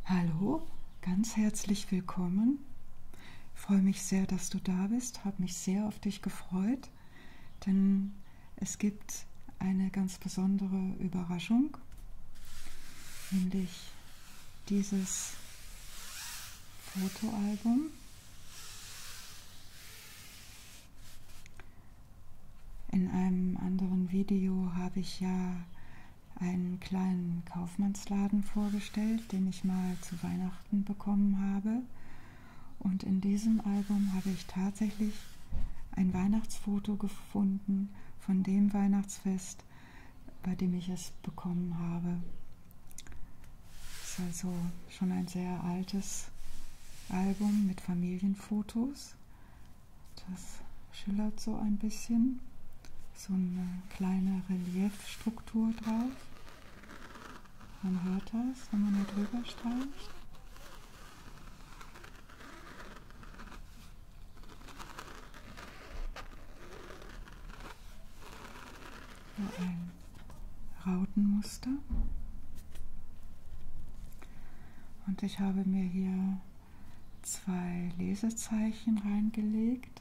Hallo, ganz herzlich willkommen. Ich freue mich sehr, dass du da bist, habe mich sehr auf dich gefreut, denn es gibt eine ganz besondere Überraschung, nämlich dieses Fotoalbum. In einem anderen Video habe ich ja einen kleinen Kaufmannsladen vorgestellt, den ich mal zu Weihnachten bekommen habe. Und in diesem Album habe ich tatsächlich ein Weihnachtsfoto gefunden von dem Weihnachtsfest, bei dem ich es bekommen habe. Es ist also schon ein sehr altes Album mit Familienfotos. Das schillert so ein bisschen. So eine kleine Reliefstruktur drauf. Man hört das, wenn man hier drüber streicht. Hier ein Rautenmuster. Und ich habe mir hier 2 Lesezeichen reingelegt.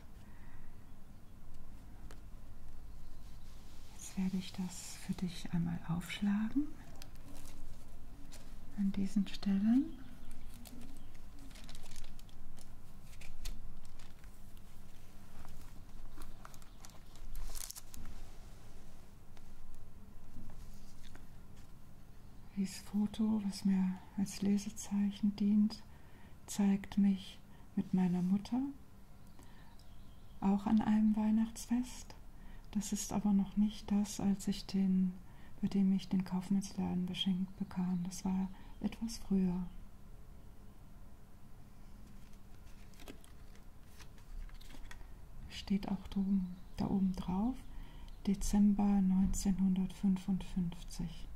Jetzt werde ich das für dich einmal aufschlagen an diesen Stellen. Dieses Foto, was mir als Lesezeichen dient, zeigt mich mit meiner Mutter, auch an einem Weihnachtsfest. Das ist aber noch nicht das, bei dem ich den Kaufmannsladen beschenkt bekam. Das war etwas früher. Steht auch da oben drauf, Dezember 1955.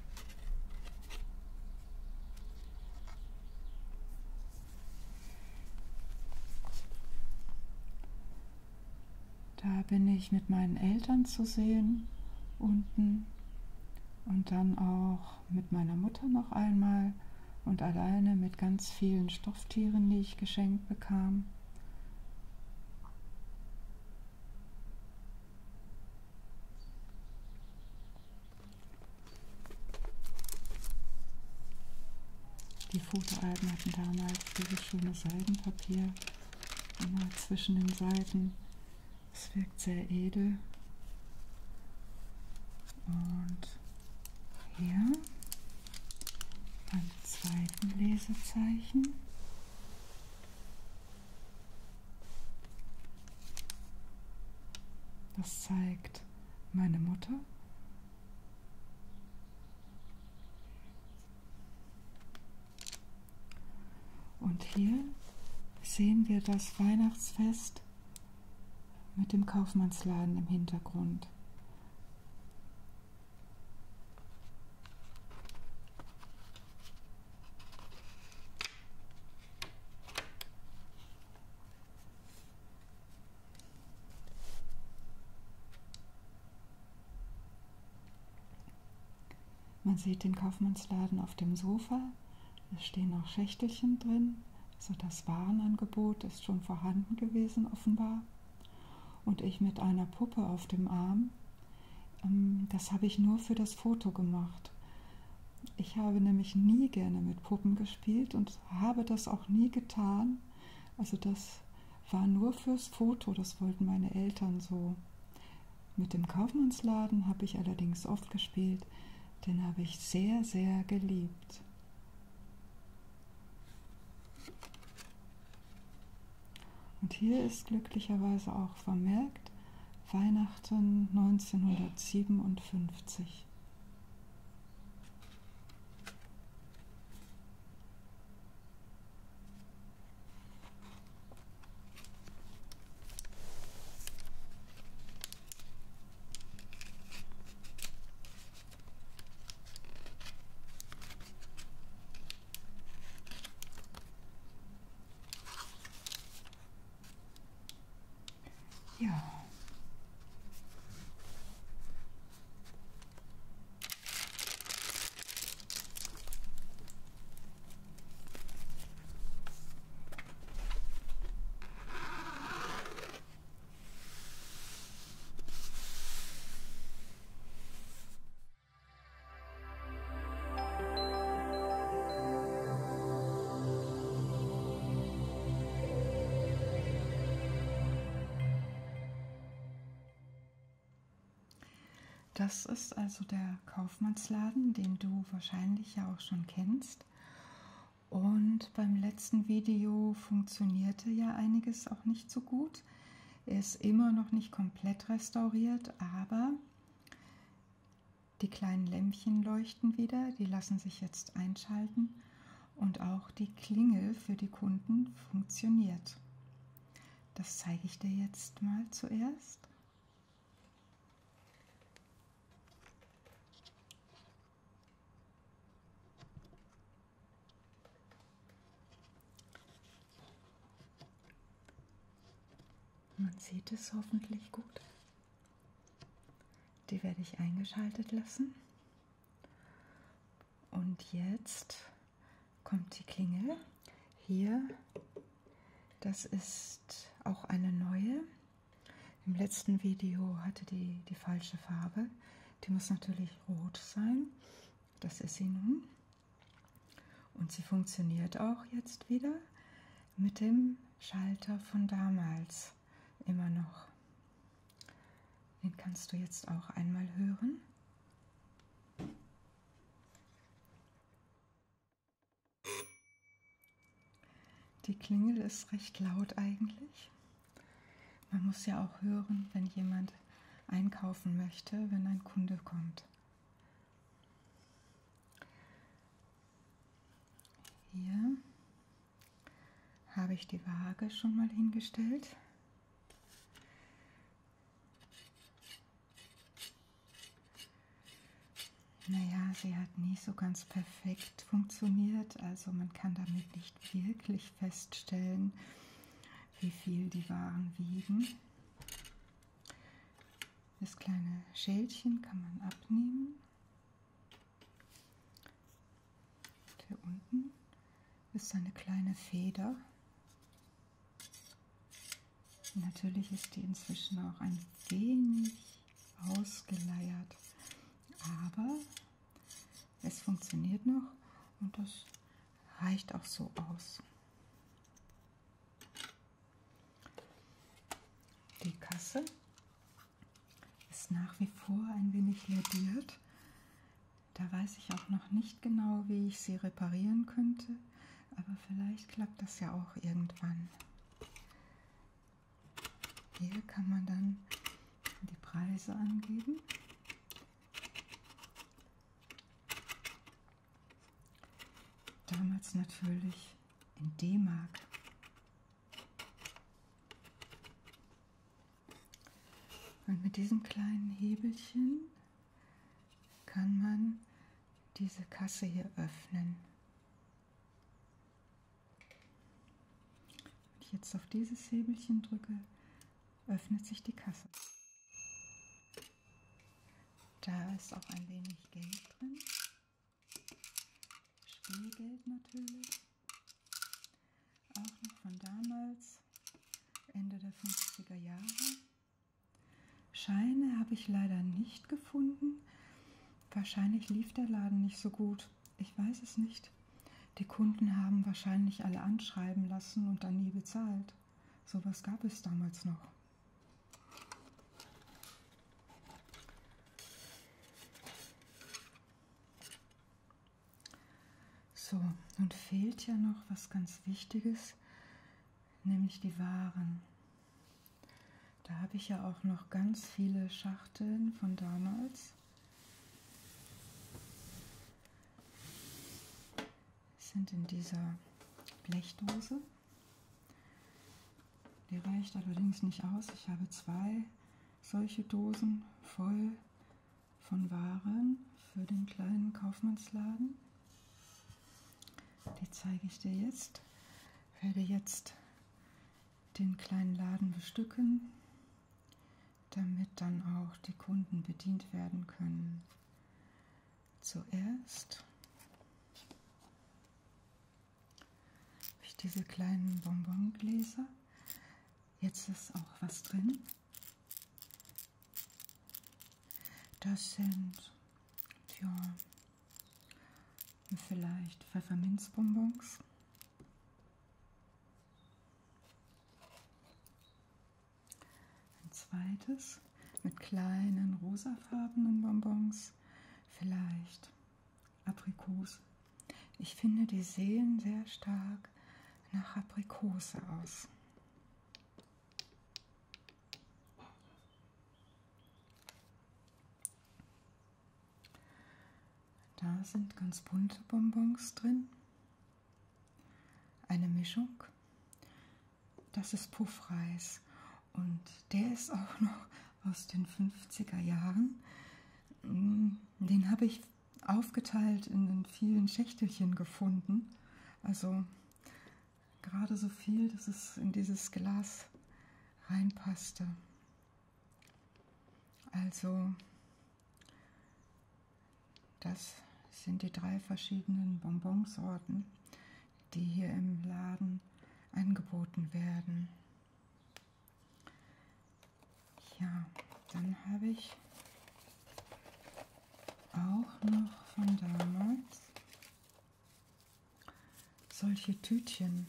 Da bin ich mit meinen Eltern zu sehen, unten, und dann auch mit meiner Mutter noch einmal und alleine mit ganz vielen Stofftieren, die ich geschenkt bekam. Die Fotoalben hatten damals dieses schöne Seidenpapier immer zwischen den Seiten. Es wirkt sehr edel. Und hier beim zweiten Lesezeichen das zeigt meine Mutter. Und hier sehen wir das Weihnachtsfest mit dem Kaufmannsladen im Hintergrund. Man sieht den Kaufmannsladen auf dem Sofa. Es stehen auch Schächtelchen drin. Also das Warenangebot ist schon vorhanden gewesen, offenbar. Und ich mit einer Puppe auf dem Arm. Das habe ich nur für das Foto gemacht. Ich habe nämlich nie gerne mit Puppen gespielt und habe das auch nie getan. Also das war nur fürs Foto, das wollten meine Eltern so. Mit dem Kaufmannsladen habe ich allerdings oft gespielt. Den habe ich sehr, sehr geliebt. Und hier ist glücklicherweise auch vermerkt Weihnachten 1957. Ja. Das ist also der Kaufmannsladen, den du wahrscheinlich ja auch schon kennst. Und beim letzten Video funktionierte ja einiges auch nicht so gut. Er ist immer noch nicht komplett restauriert, aber die kleinen Lämpchen leuchten wieder, die lassen sich jetzt einschalten und auch die Klingel für die Kunden funktioniert. Das zeige ich dir jetzt mal zuerst. Man sieht es hoffentlich gut. Die werde ich eingeschaltet lassen. Und jetzt kommt die Klingel. Hier, das ist auch eine neue. Im letzten Video hatte die falsche Farbe. Die muss natürlich rot sein. Das ist sie nun. Und sie funktioniert auch jetzt wieder mit dem Schalter von damals. Immer noch. Den kannst du jetzt auch einmal hören. Die Klingel ist recht laut eigentlich. Man muss ja auch hören, wenn jemand einkaufen möchte, wenn ein Kunde kommt. Hier habe ich die Waage schon mal hingestellt. Naja, sie hat nie so ganz perfekt funktioniert, also man kann damit nicht wirklich feststellen, wie viel die Waren wiegen. Das kleine Schälchen kann man abnehmen. Hier unten ist eine kleine Feder. Natürlich ist die inzwischen auch ein wenig ausgeleiert. Aber es funktioniert noch und das reicht auch so aus. Die Kasse ist nach wie vor ein wenig lediert. Da weiß ich auch noch nicht genau, wie ich sie reparieren könnte, aber vielleicht klappt das ja auch irgendwann. Hier kann man dann die Preise angeben. Damals natürlich in D-Mark. Und mit diesem kleinen Hebelchen kann man diese Kasse hier öffnen. Wenn ich jetzt auf dieses Hebelchen drücke, öffnet sich die Kasse. Da ist auch ein wenig Geld drin. Spielgeld natürlich, auch noch von damals, Ende der 50er Jahre. Scheine habe ich leider nicht gefunden. Wahrscheinlich lief der Laden nicht so gut. Ich weiß es nicht. Die Kunden haben wahrscheinlich alle anschreiben lassen und dann nie bezahlt. Sowas gab es damals noch. So, nun fehlt ja noch was ganz Wichtiges, nämlich die Waren. Da habe ich ja auch noch ganz viele Schachteln von damals. Sind in dieser Blechdose. Die reicht allerdings nicht aus. Ich habe 2 solche Dosen voll von Waren für den kleinen Kaufmannsladen. Die zeige ich dir jetzt. Ich werde jetzt den kleinen Laden bestücken, damit dann auch die Kunden bedient werden können. Zuerst habe ich diese kleinen Bonbongläser. Jetzt ist auch was drin. Das sind, ja, vielleicht Pfefferminzbonbons. Ein zweites, mit kleinen rosafarbenen Bonbons, vielleicht Aprikose. Ich finde, die sehen sehr stark nach Aprikose aus. Da sind ganz bunte Bonbons drin. Eine Mischung. Das ist Puffreis und der ist auch noch aus den 50er Jahren. Den habe ich aufgeteilt in den vielen Schächtelchen gefunden. Also gerade so viel, dass es in dieses Glas reinpasste. Also das sind die 3 verschiedenen Bonbonsorten, die hier im Laden angeboten werden. Ja, dann habe ich auch noch von damals solche Tütchen.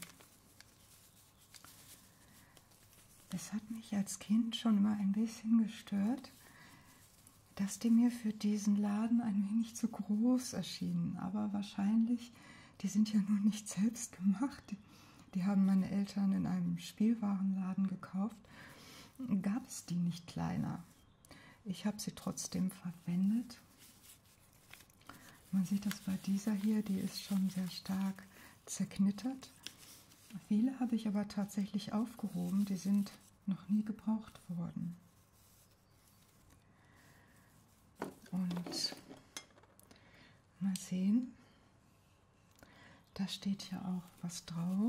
Es hat mich als Kind schon immer ein bisschen gestört, dass die mir für diesen Laden ein wenig zu groß erschienen. Aber wahrscheinlich, die sind ja nur nicht selbst gemacht. Die haben meine Eltern in einem Spielwarenladen gekauft. Gab es die nicht kleiner. Ich habe sie trotzdem verwendet. Man sieht das bei dieser hier, die ist schon sehr stark zerknittert. Viele habe ich aber tatsächlich aufgehoben, die sind noch nie gebraucht worden. Und mal sehen, da steht ja auch was drauf.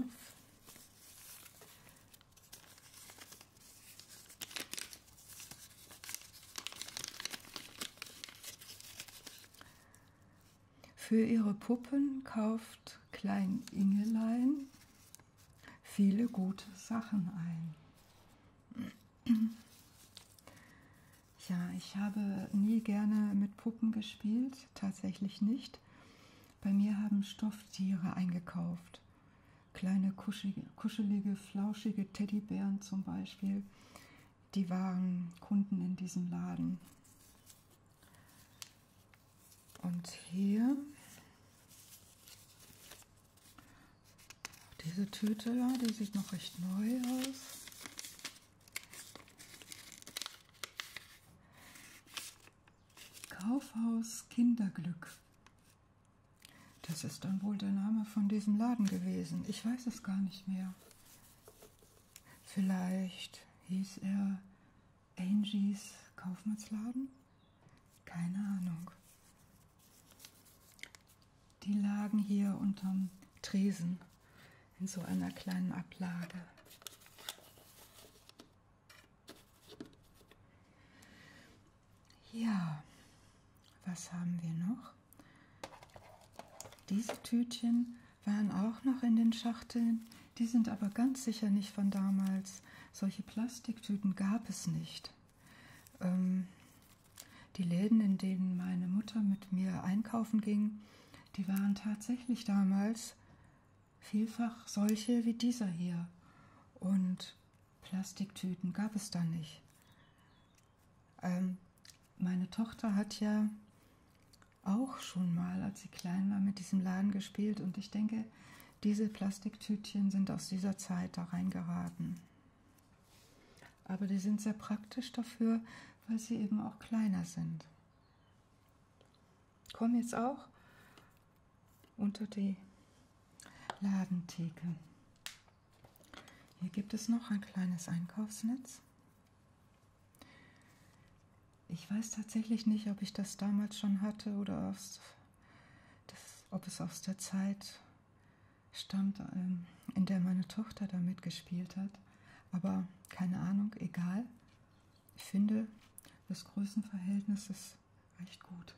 Für ihre Puppen kauft Klein Ingelein viele gute Sachen ein. Ja, ich habe nie gerne mit Puppen gespielt, tatsächlich nicht. Bei mir haben Stofftiere eingekauft. Kleine, kuschelige, flauschige Teddybären zum Beispiel. Die waren Kunden in diesem Laden. Und hier diese Tüte, ja, die sieht noch recht neu aus. Kaufhaus Kinderglück. Das ist dann wohl der Name von diesem Laden gewesen. Ich weiß es gar nicht mehr. Vielleicht hieß er Angies Kaufmannsladen? Keine Ahnung. Die lagen hier unterm Tresen in so einer kleinen Ablage. Ja, was haben wir noch? Diese Tütchen waren auch noch in den Schachteln, die sind aber ganz sicher nicht von damals. Solche Plastiktüten gab es nicht. Die Läden, in denen meine Mutter mit mir einkaufen ging, die waren tatsächlich damals vielfach solche wie dieser hier. Und Plastiktüten gab es da nicht. Meine Tochter hat ja auch schon mal, als sie klein war, mit diesem Laden gespielt. Und ich denke, diese Plastiktütchen sind aus dieser Zeit da reingeraten. Aber die sind sehr praktisch dafür, weil sie eben auch kleiner sind. Kommen jetzt auch unter die Ladentheke. Hier gibt es noch ein kleines Einkaufsnetz. Ich weiß tatsächlich nicht, ob ich das damals schon hatte oder ob es aus der Zeit stammt, in der meine Tochter damit gespielt hat. Aber keine Ahnung, egal. Ich finde, das Größenverhältnis ist recht gut.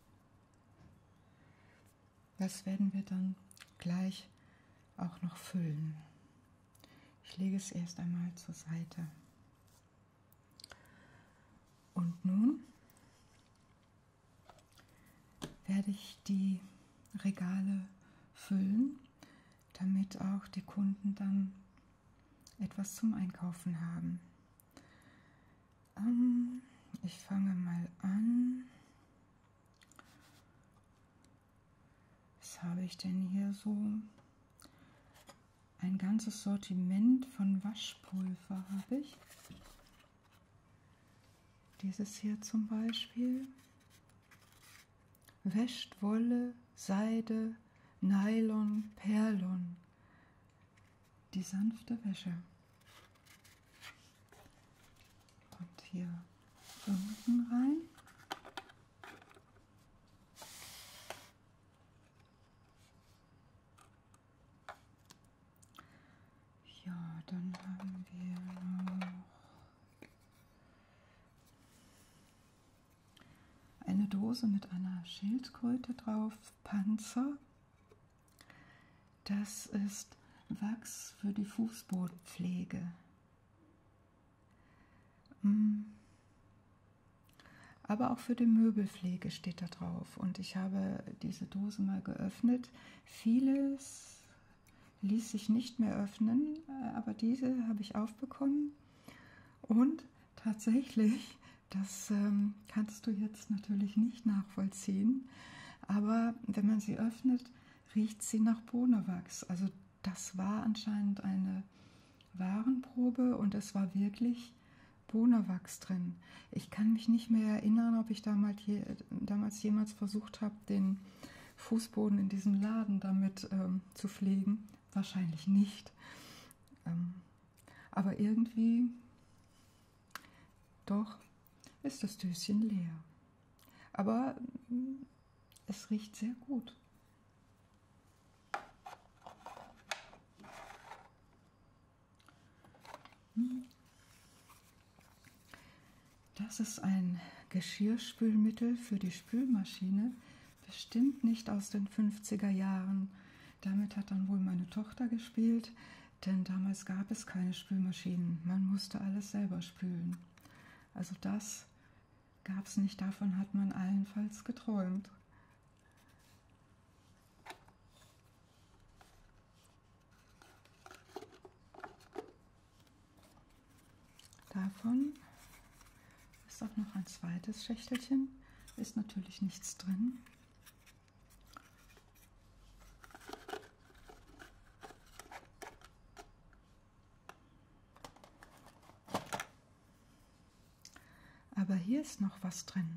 Das werden wir dann gleich auch noch füllen. Ich lege es erst einmal zur Seite. Und nun werde ich die Regale füllen, damit auch die Kunden dann etwas zum Einkaufen haben. Ich fange mal an. Was habe ich denn hier so? Ein ganzes Sortiment von Waschpulver habe ich. Dieses hier zum Beispiel. Wäscht Wolle, Seide, Nylon, Perlon. Die sanfte Wäsche. Und hier unten rein. Ja, dann haben wir noch eine Dose mit einer Schildkröte drauf, Panzer. Das ist Wachs für die Fußbodenpflege. Aber auch für die Möbelpflege steht da drauf. Und ich habe diese Dose mal geöffnet. Vieles ließ sich nicht mehr öffnen, aber diese habe ich aufbekommen. Und tatsächlich, das kannst du jetzt natürlich nicht nachvollziehen, aber wenn man sie öffnet, riecht sie nach Bohnenwachs. Also das war anscheinend eine Warenprobe und es war wirklich Bohnenwachs drin. Ich kann mich nicht mehr erinnern, ob ich damals jemals versucht habe, den Fußboden in diesem Laden damit zu pflegen. Wahrscheinlich nicht. Aber irgendwie doch ist das Döschen leer. Aber es riecht sehr gut. Das ist ein Geschirrspülmittel für die Spülmaschine, bestimmt nicht aus den 50er Jahren. Damit hat dann wohl meine Tochter gespielt, denn damals gab es keine Spülmaschinen. Man musste alles selber spülen. Also das gab es nicht, davon hat man allenfalls geträumt. Davon ist auch noch ein zweites Schächtelchen, ist natürlich nichts drin. Aber hier ist noch was drin.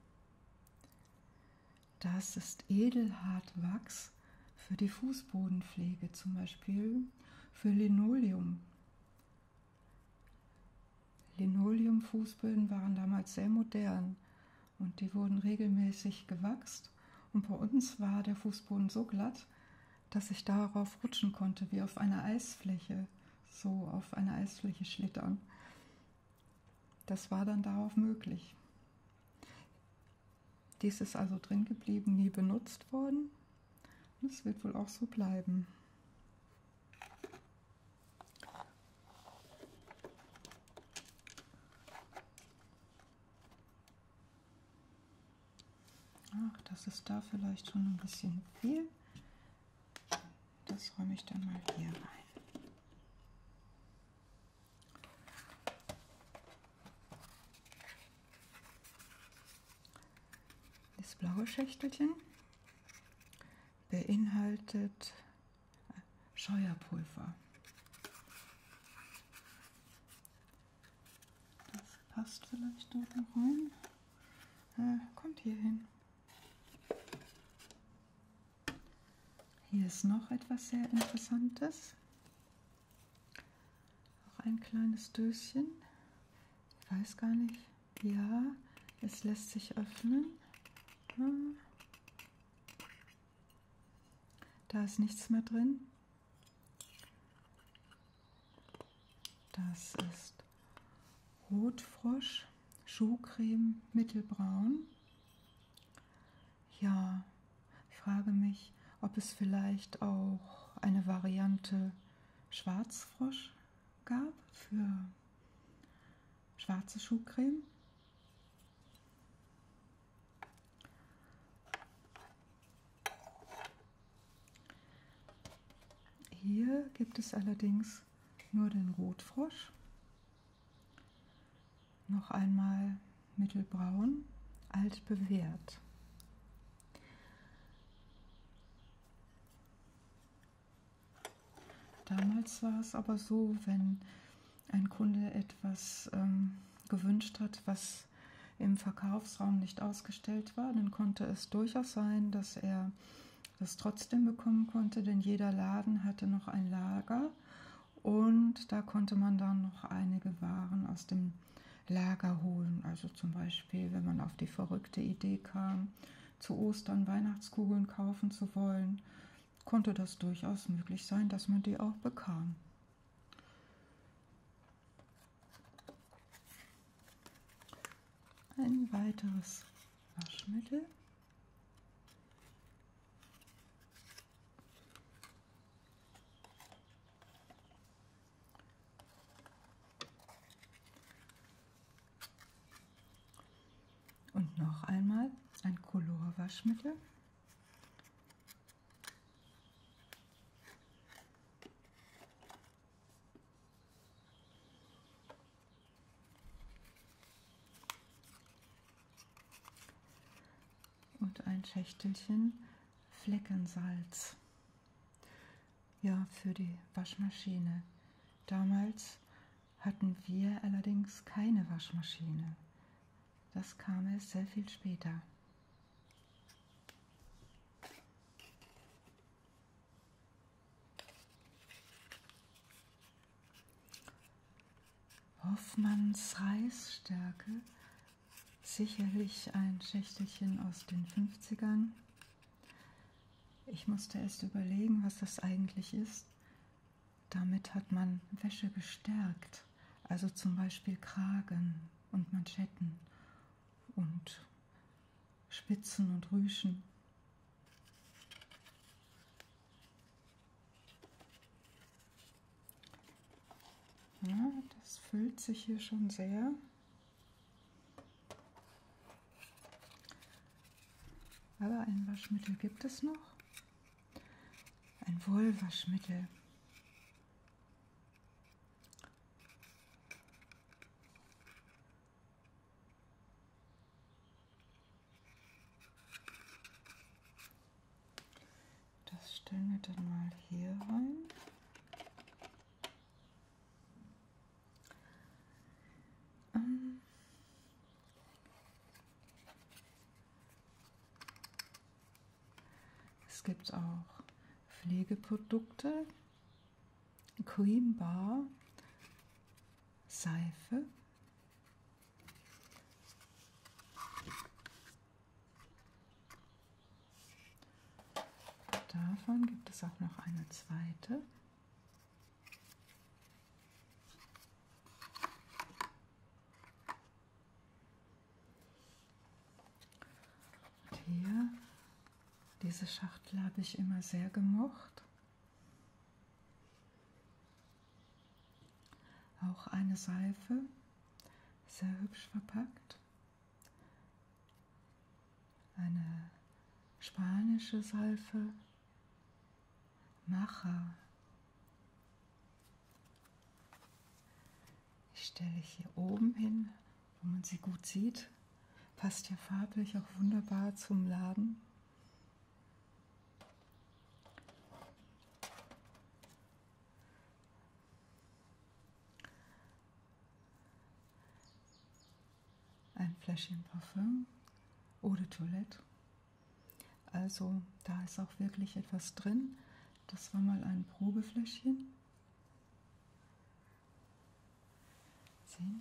Das ist Edelhartwachs für die Fußbodenpflege, zum Beispiel für Linoleum. Linoleumfußböden waren damals sehr modern und die wurden regelmäßig gewachst. Und bei uns war der Fußboden so glatt, dass ich darauf rutschen konnte, wie auf einer Eisfläche, so auf einer Eisfläche schlittern. Das war dann darauf möglich. Dies ist also drin geblieben, nie benutzt worden. Das wird wohl auch so bleiben. Ach, das ist da vielleicht schon ein bisschen viel. Das räume ich dann mal hier rein. Das blaue Schächtelchen beinhaltet Scheuerpulver. Das passt vielleicht dort noch rein. Kommt hier hin. Hier ist noch etwas sehr Interessantes. Auch ein kleines Döschen. Ich weiß gar nicht. Ja, es lässt sich öffnen. Da ist nichts mehr drin. Das ist Rotfrosch, Schuhcreme, mittelbraun. Ja, ich frage mich, ob es vielleicht auch eine Variante Schwarzfrosch gab für schwarze Schuhcreme. Hier gibt es allerdings nur den Rotfrosch. Noch einmal mittelbraun, altbewährt. Damals war es aber so, wenn ein Kunde etwas gewünscht hat, was im Verkaufsraum nicht ausgestellt war, dann konnte es durchaus sein, dass er das trotzdem bekommen konnte, denn jeder Laden hatte noch ein Lager und da konnte man dann noch einige Waren aus dem Lager holen. Also zum Beispiel, wenn man auf die verrückte Idee kam, zu Ostern Weihnachtskugeln kaufen zu wollen, konnte das durchaus möglich sein, dass man die auch bekam. Ein weiteres Waschmittel. Und noch einmal ein Color-Waschmittel. Und ein Schächtelchen Fleckensalz. Ja, für die Waschmaschine. Damals hatten wir allerdings keine Waschmaschine. Das kam erst sehr viel später. Hoffmanns Reisstärke, sicherlich ein Schächtelchen aus den 50ern. Ich musste erst überlegen, was das eigentlich ist. Damit hat man Wäsche gestärkt, also zum Beispiel Kragen und Manschetten und Spitzen und Rüschen. Ja, das füllt sich hier schon sehr. Aber ein Waschmittel gibt es noch. Ein Wollwaschmittel. Das stellen wir dann mal hier rein. Es gibt auch Pflegeprodukte, Cream Bar, Seife, davon gibt es auch noch eine zweite. Und hier, diese Schachtel habe ich immer sehr gemocht. Auch eine Seife, sehr hübsch verpackt. Eine spanische Seife, Macha. Die stelle ich hier oben hin, wo man sie gut sieht. Passt ja farblich auch wunderbar zum Laden. Ein Fläschchen Parfüm, Eau de Toilette. Also da ist auch wirklich etwas drin. Das war mal ein Probefläschchen. Sehen.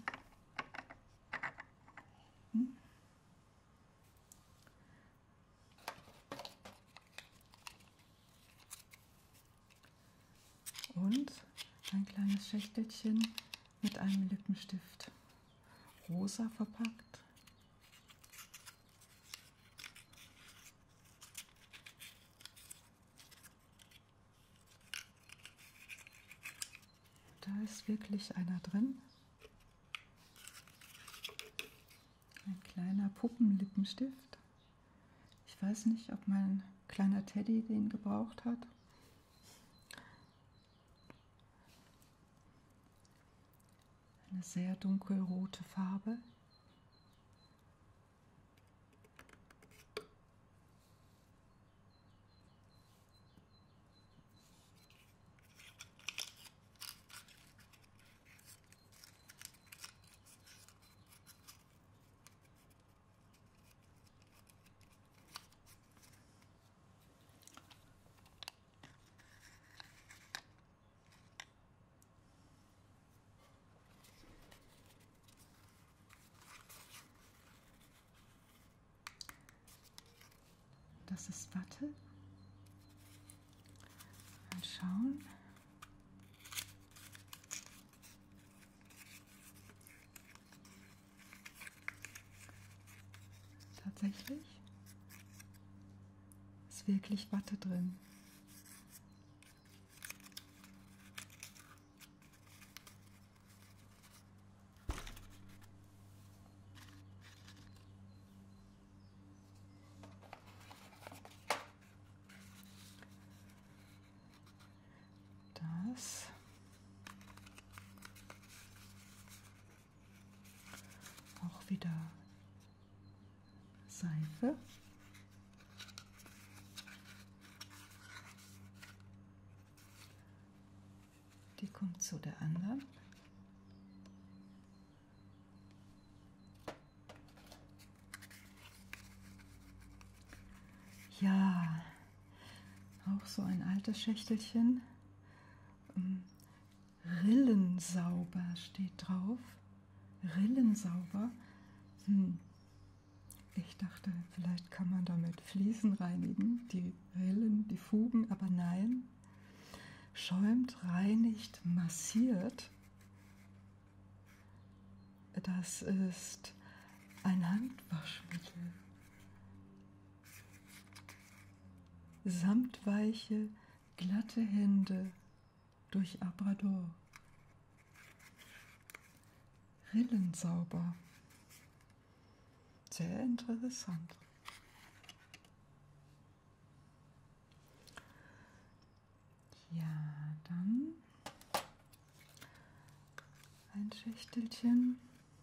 Und ein kleines Schächtelchen mit einem Lippenstift. Rosa verpackt. Da ist wirklich einer drin. Ein kleiner Puppenlippenstift. Ich weiß nicht, ob mein kleiner Teddy den gebraucht hat. Eine sehr dunkelrote Farbe. das ist Watte. Mal schauen. Tatsächlich ist wirklich Watte drin. Das auch wieder Seife. Die kommt zu der anderen. Ja, auch so ein altes Schächtelchen. Rillensauber steht drauf. Rillensauber. Ich dachte, vielleicht kann man damit Fliesen reinigen, die Rillen, die Fugen, aber nein. Schäumt, reinigt, massiert. Das ist ein Handwaschmittel. Samtweiche, glatte Hände durch Abrador. Rillensauber. Sehr interessant. Ja, dann ein Schächtelchen.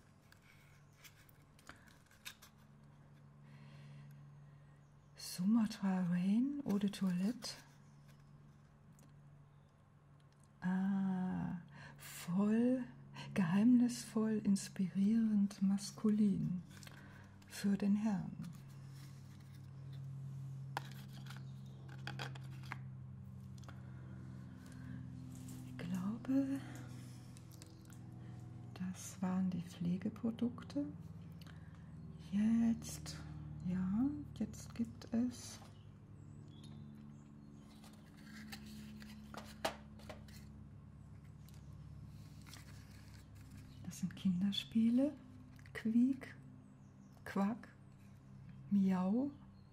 Sumatra Rain Eau de Toilette. Voll, geheimnisvoll, inspirierend, maskulin. Für den Herrn. Ich glaube, das waren die Pflegeprodukte. Jetzt, ja, jetzt gibt es das sind Kinderspiele, Quiek, Quack, Miau,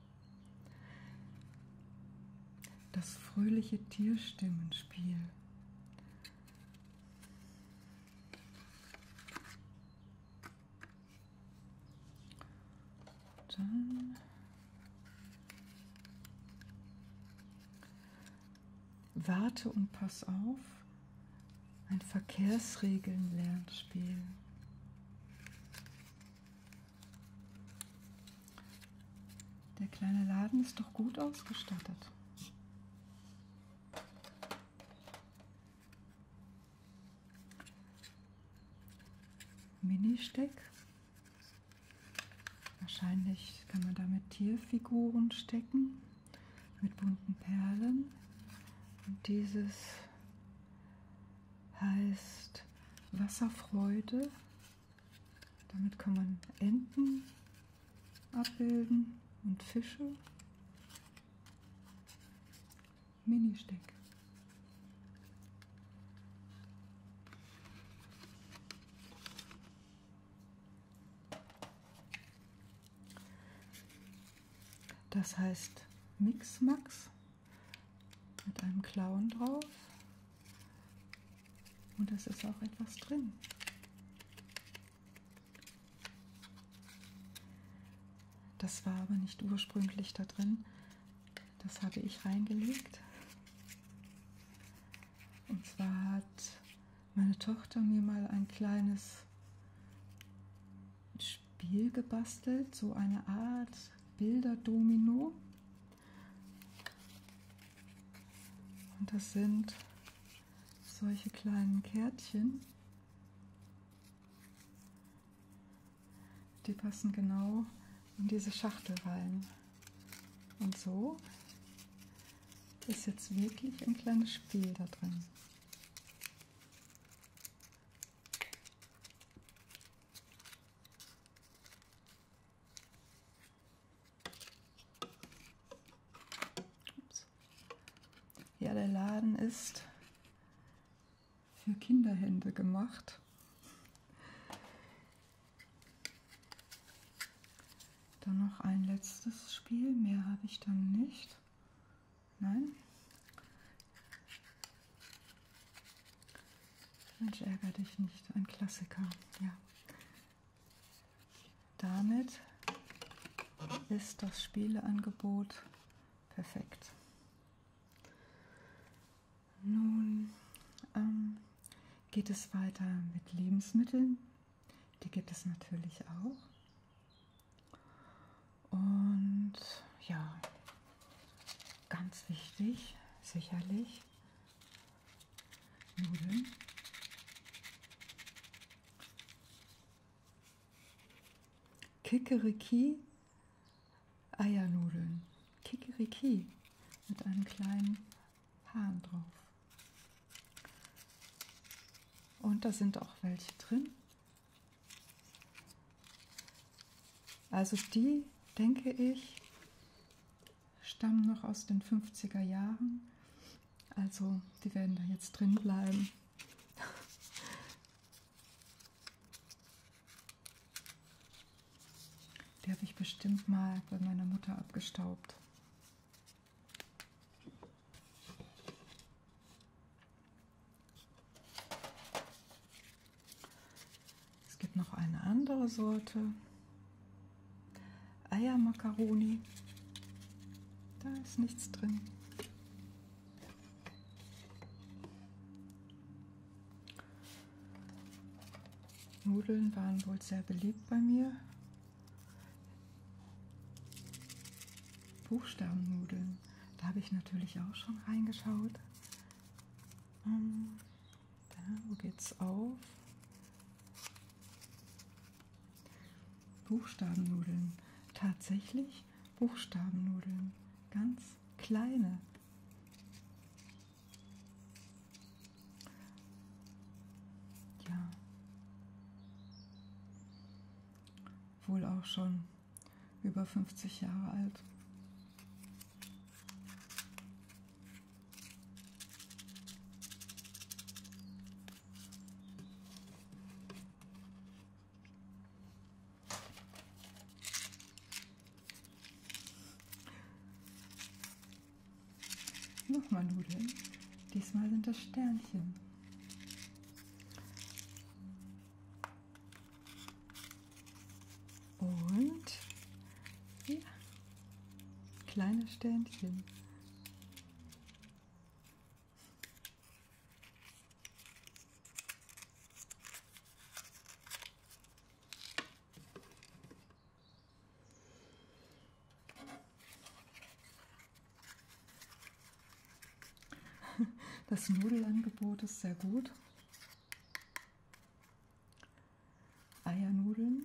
das fröhliche Tierstimmenspiel. Dann Warte und pass auf, ein Verkehrsregeln-Lernspiel. Der kleine Laden ist doch gut ausgestattet. Mini-Steck. Wahrscheinlich kann man damit Tierfiguren stecken mit bunten Perlen. Und dieses heißt Wasserfreude. Damit kann man Enten abbilden und Fische. Mini-Steck. Das heißt Mix-Max mit einem Clown drauf. Und es ist auch etwas drin. Das war aber nicht ursprünglich da drin. Das habe ich reingelegt. Und zwar hat meine Tochter mir mal ein kleines Spiel gebastelt, so eine Art Bilderdomino. Und das sind solche kleinen Kärtchen. Die passen genau in diese Schachtel rein. Und so ist jetzt wirklich ein kleines Spiel da drin. Ja, der Laden ist für Kinderhände gemacht. Dann noch ein letztes Spiel, mehr habe ich dann nicht. Nein. Mensch, ärgere dich nicht, ein Klassiker, ja. Damit ist das Spieleangebot perfekt. Nun geht es weiter mit Lebensmitteln. Die gibt es natürlich auch. Und ja, ganz wichtig, sicherlich, Nudeln. Kikeriki Eiernudeln. Kikeriki mit einem kleinen Hahn drauf. Und da sind auch welche drin. Also die, denke ich, stammen noch aus den 50er Jahren. Also die werden da jetzt drin bleiben. Die habe ich bestimmt mal bei meiner Mutter abgestaubt. Es gibt noch eine andere Sorte. Eiermakaroni. Da ist nichts drin. Nudeln waren wohl sehr beliebt bei mir. Buchstabennudeln. Da habe ich natürlich auch schon reingeschaut. Da, wo geht's auf? Buchstabennudeln. Tatsächlich Buchstabennudeln. Ganz kleine. Ja. Wohl auch schon über 50 Jahre alt. Nochmal Nudeln. Diesmal sind das Sternchen. Und ja, kleine Sternchen. Das Nudelangebot ist sehr gut. Eiernudeln.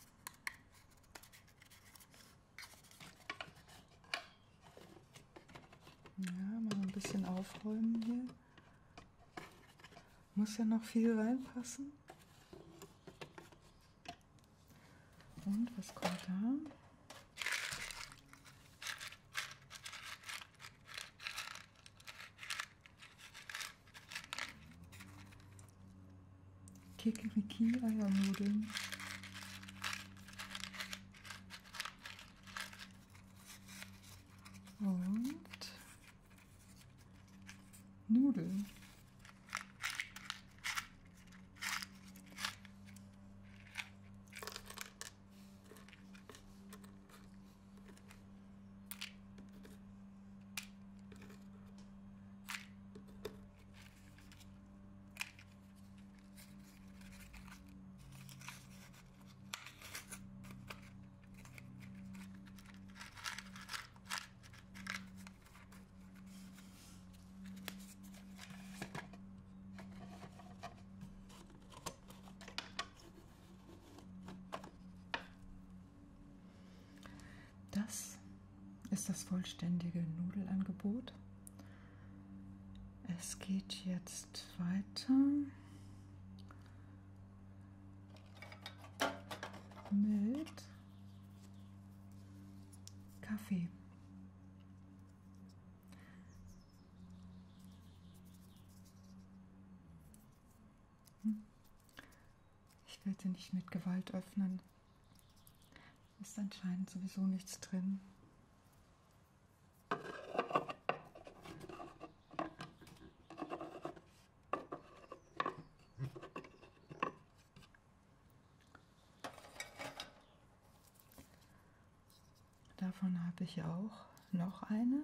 Ja, mal ein bisschen aufräumen hier. Muss ja noch viel reinpassen. Und was kommt da? Kikeriki Eiernudeln. Und Nudeln. Das ist das vollständige Nudelangebot. Es geht jetzt weiter mit Kaffee. werde sie nicht mit Gewalt öffnen. Ist anscheinend sowieso nichts drin. Davon habe ich auch noch eine.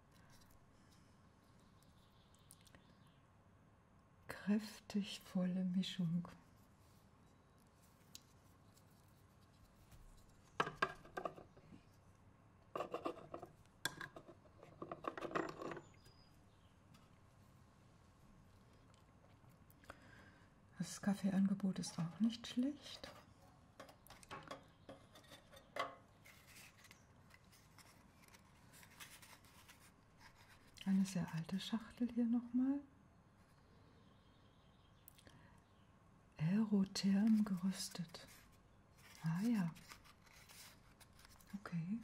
Kräftig volle Mischung. Das Kaffeeangebot ist auch nicht schlecht. Eine sehr alte Schachtel hier nochmal. Aerotherm geröstet. Ah ja. Okay.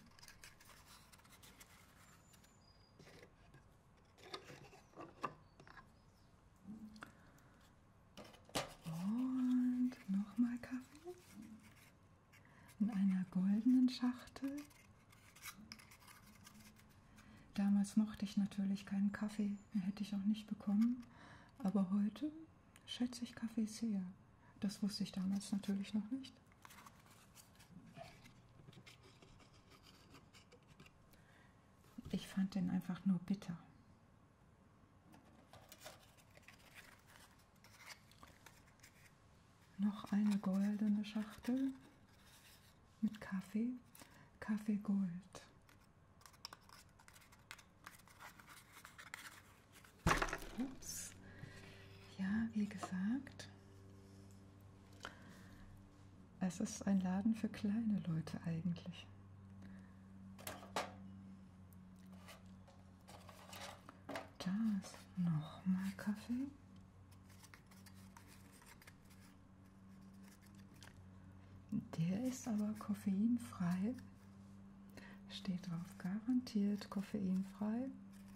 Und nochmal Kaffee. In einer goldenen Schachtel. Damals mochte ich natürlich keinen Kaffee, den hätte ich auch nicht bekommen. Aber heute schätze ich Kaffee sehr. Das wusste ich damals natürlich noch nicht. Ich fand den einfach nur bitter. Noch eine goldene Schachtel mit Kaffee, Kaffee Gold. Ups. Ja, wie gesagt, es ist ein Laden für kleine Leute eigentlich. Da ist nochmal Kaffee. Der ist aber koffeinfrei. Steht drauf, garantiert koffeinfrei.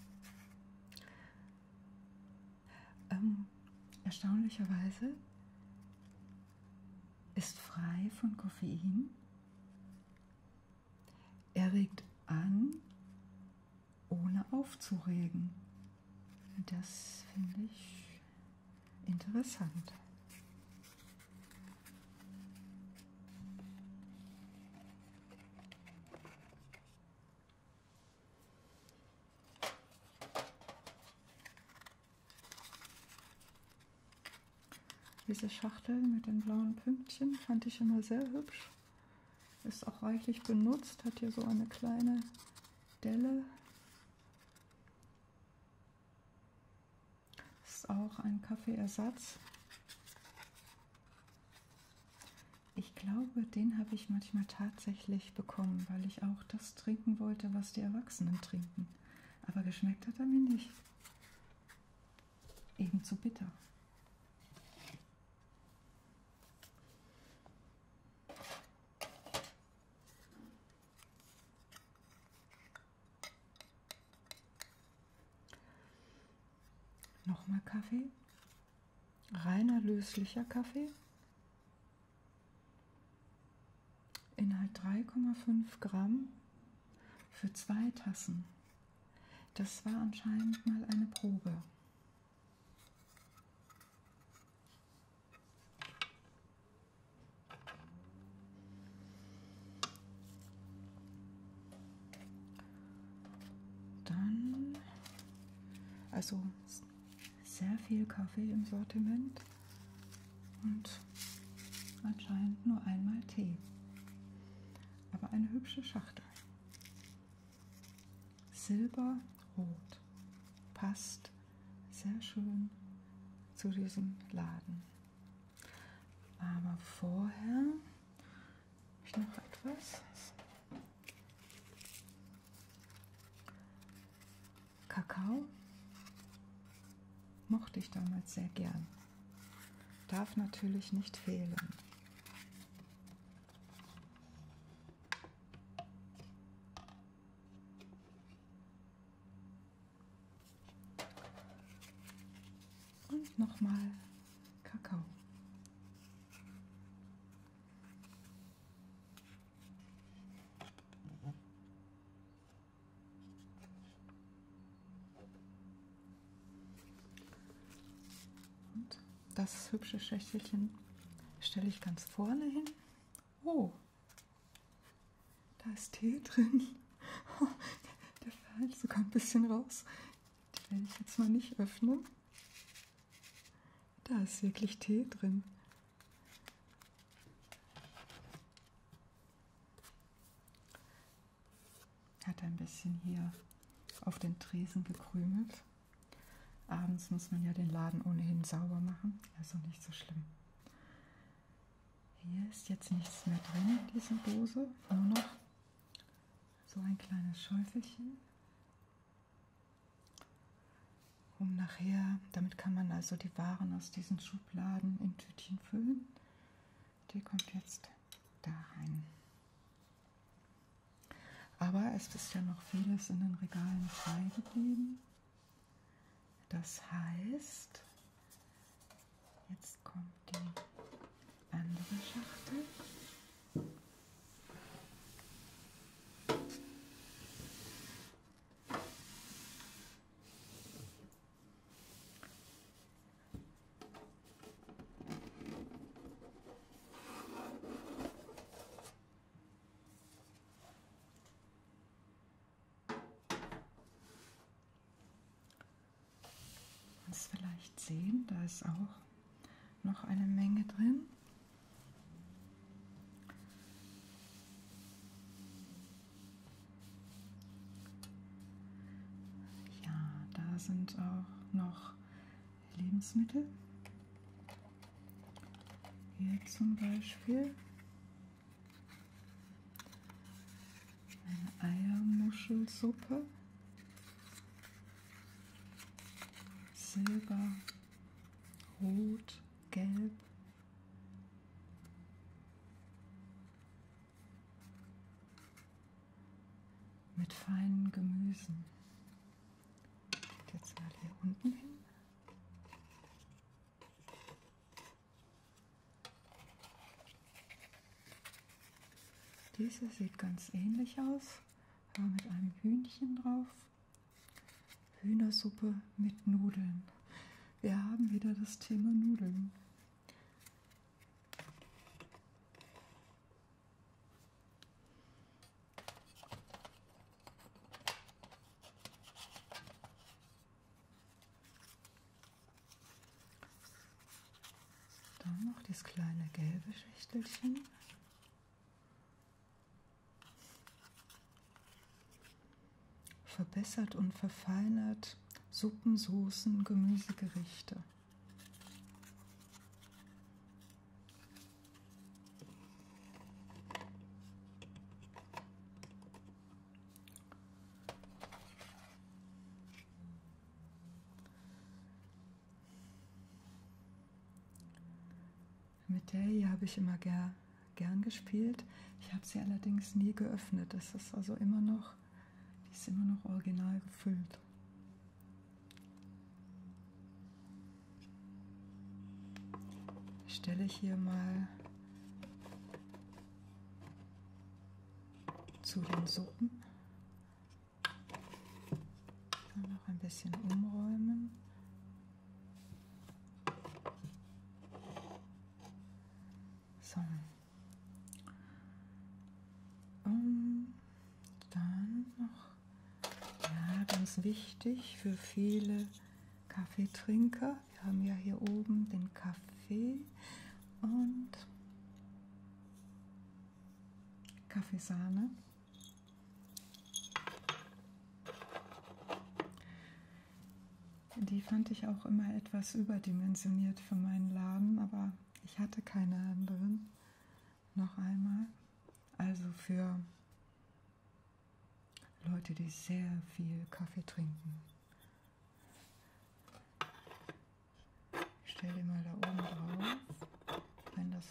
Erstaunlicherweise ist frei von Koffein. Er regt an, ohne aufzuregen. Das finde ich interessant. Diese Schachtel mit den blauen Pünktchen fand ich immer sehr hübsch. Ist auch reichlich benutzt, hat hier so eine kleine Delle. Ist auch ein Kaffeeersatz. Ich glaube, den habe ich manchmal tatsächlich bekommen, weil ich auch das trinken wollte, was die Erwachsenen trinken. Aber geschmeckt hat er mir nicht. Eben zu bitter. Nochmal Kaffee, reiner löslicher Kaffee, Inhalt 3,5 Gramm für 2 Tassen. Das war anscheinend mal eine Probe. Dann, also sehr viel Kaffee im Sortiment und anscheinend nur einmal Tee. Aber eine hübsche Schachtel. Silberrot. Passt sehr schön zu diesem Laden. Aber vorher habe ich noch etwas. Kakao mochte ich damals sehr gern. Darf natürlich nicht fehlen. Und nochmal Kakao. das hübsche Schächtelchen stelle ich ganz vorne hin. Oh, da ist Tee drin. Der fällt sogar ein bisschen raus. Die werde ich jetzt mal nicht öffnen. Da ist wirklich Tee drin. Hat ein bisschen hier auf den Tresen gekrümelt. Abends muss man ja den Laden ohnehin sauber machen, also nicht so schlimm. Hier ist jetzt nichts mehr drin in dieser Dose, nur noch so ein kleines Schäufelchen. Um nachher, damit kann man also die Waren aus diesen Schubladen in Tütchen füllen. Die kommt jetzt da rein. Aber es ist ja noch vieles in den Regalen frei geblieben. Das heißt, jetzt kommt die andere Schachtel. Vielleicht sehen, da ist auch noch eine Menge drin. Ja, da sind auch noch Lebensmittel. Hier zum Beispiel eine Eiermuschelsuppe. Silber, Rot, Gelb. Mit feinen Gemüsen. Jetzt mal hier unten hin. Diese sieht ganz ähnlich aus, aber mit einem Hühnchen drauf. Hühnersuppe mit Nudeln. Wir haben wieder das Thema Nudeln. Dann noch dieses kleine gelbe Schächtelchen. Verbessert und verfeinert Suppen, Soßen, Gemüsegerichte. Mit der hier habe ich immer gern gespielt. Ich habe sie allerdings nie geöffnet. Das ist also immer noch, die ist immer noch original gefüllt. Stelle ich hier mal zu den Suppen. Dann noch ein bisschen umräumen. So. Dann noch, ja, ganz wichtig für viele Kaffeetrinker. Wir haben ja hier oben den Kaffee und Kaffeesahne. Die fand ich auch immer etwas überdimensioniert für meinen Laden, aber ich hatte keine anderen. Noch einmal. Also für Leute, die sehr viel Kaffee trinken. Ich stelle die mal da oben drauf. Wenn das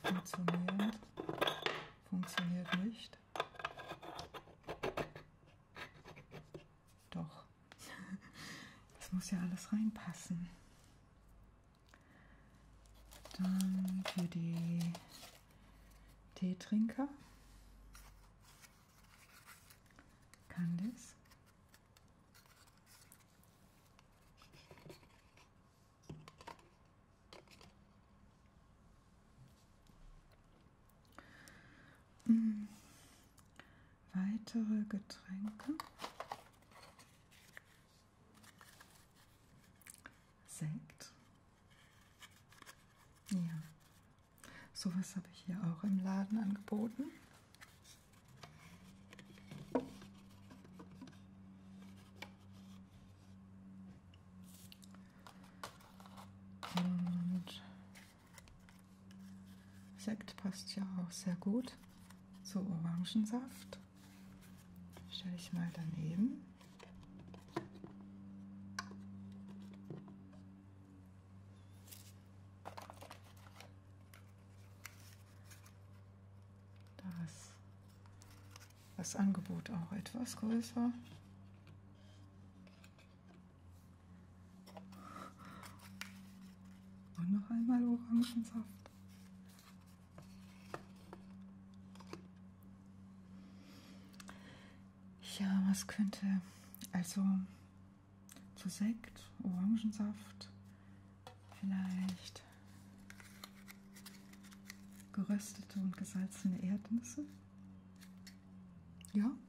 funktioniert nicht. Doch. Das muss ja alles reinpassen. Dann für die Teetrinker. Candice. weitere Getränke. Sekt. Ja, sowas habe ich hier auch im Laden angeboten. Und Sekt passt ja auch sehr gut zu Orangensaft. Stelle ich mal daneben. Da ist das Angebot auch etwas größer. Und noch einmal Orangensaft. Ja, was könnte also zu Sekt, Orangensaft, vielleicht geröstete und gesalzene Erdnüsse? Ja.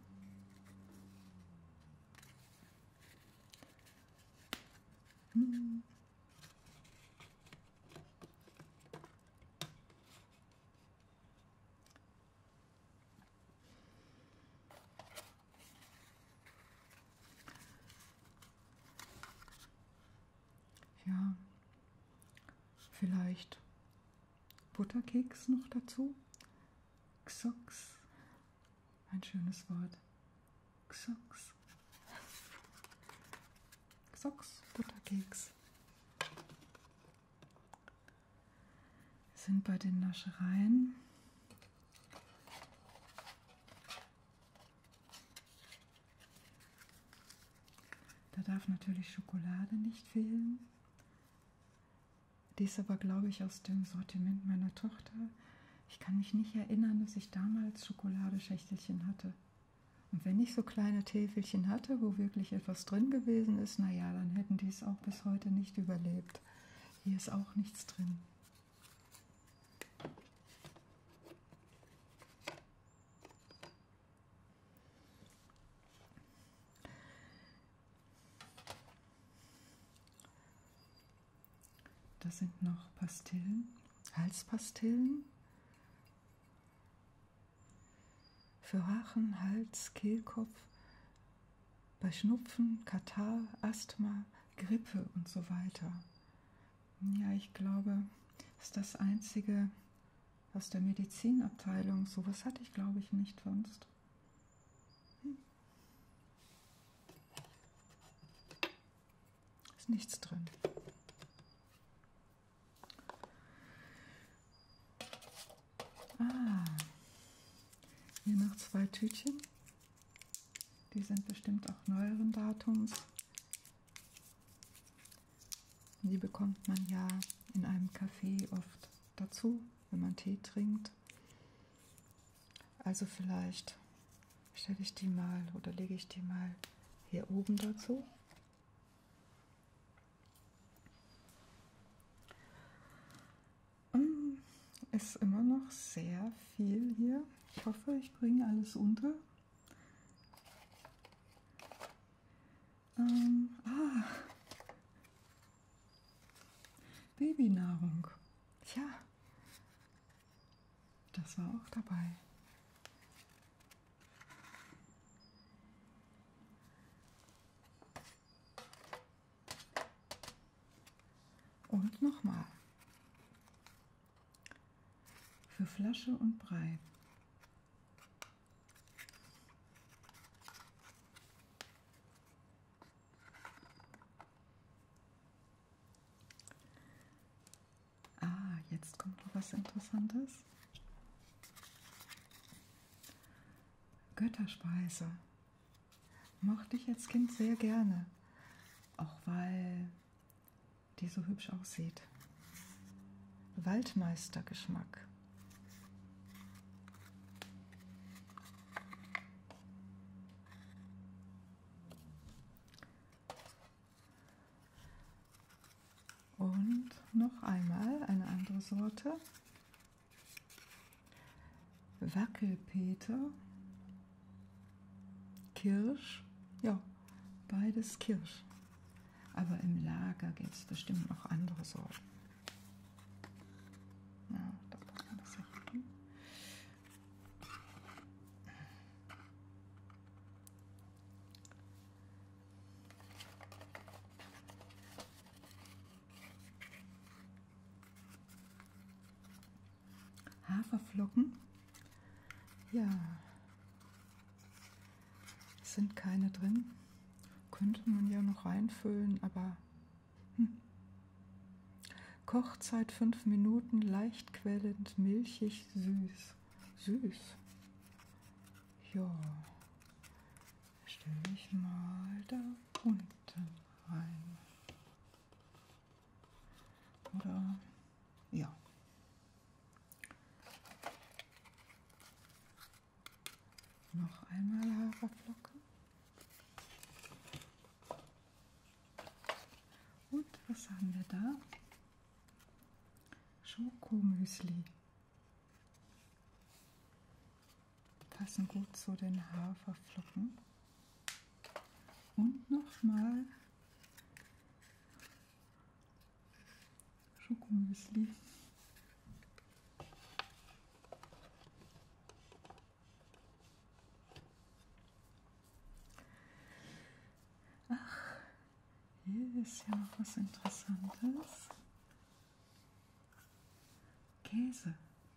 Ja, vielleicht Butterkeks noch dazu. Xox, ein schönes Wort. Xox. Xox, Butterkeks. Wir sind bei den Naschereien. Da darf natürlich Schokolade nicht fehlen. Die ist aber, glaube ich, aus dem Sortiment meiner Tochter. Ich kann mich nicht erinnern, dass ich damals Schokoladeschächtelchen hatte. Und wenn ich so kleine Täfelchen hatte, wo wirklich etwas drin gewesen ist, naja, dann hätten die es auch bis heute nicht überlebt. Hier ist auch nichts drin. Da sind noch Pastillen, Halspastillen für Rachen, Hals, Kehlkopf, bei Schnupfen, Katarrh, Asthma, Grippe und so weiter. Ja, ich glaube, das ist das Einzige aus der Medizinabteilung. Sowas hatte ich, glaube ich, nicht sonst. Ist nichts drin. Hier noch 2 Tütchen. Die sind bestimmt auch neueren Datums. Die bekommt man ja in einem Café oft dazu, wenn man Tee trinkt. Also vielleicht stelle ich die mal oder lege ich die mal hier oben dazu. Ist immer noch sehr viel hier. Ich hoffe, ich bringe alles unter. Babynahrung. Tja, das war auch dabei. Und nochmal. Für Flasche und Brei. Jetzt kommt noch was Interessantes. Götterspeise. Mochte ich als Kind sehr gerne. Auch weil die so hübsch aussieht. Waldmeistergeschmack. Und noch einmal eine andere Sorte. Wackelpeter. Kirsch. Ja, beides Kirsch. Aber im Lager gibt es bestimmt noch andere Sorten. Ja, da packen wir das hier hin. Haferflocken. Ja, es sind keine drin. Könnte man ja noch reinfüllen, aber Kochzeit 5 Minuten, leicht quellend, milchig, süß. Süß. Ja, stelle ich mal da unten rein. Oder, ja. Noch einmal Haferflocke. Und was haben wir da? Schokomüsli. Passen gut zu den Haferflocken. Und nochmal Schokomüsli. Ach, hier ist ja noch was Interessantes. Käse.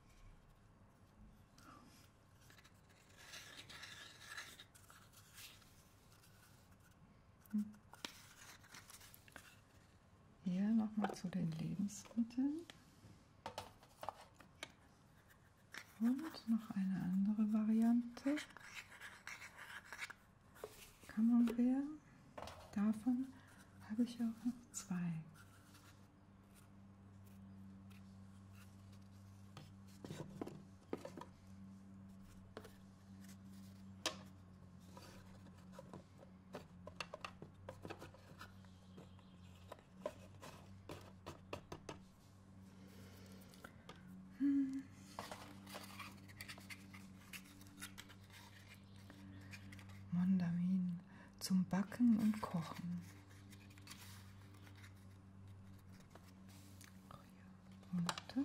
Hier nochmal zu den Lebensmitteln. Und noch eine andere Variante. Camembert. Davon habe ich auch noch 2. Mondamin zum Backen und Kochen. Und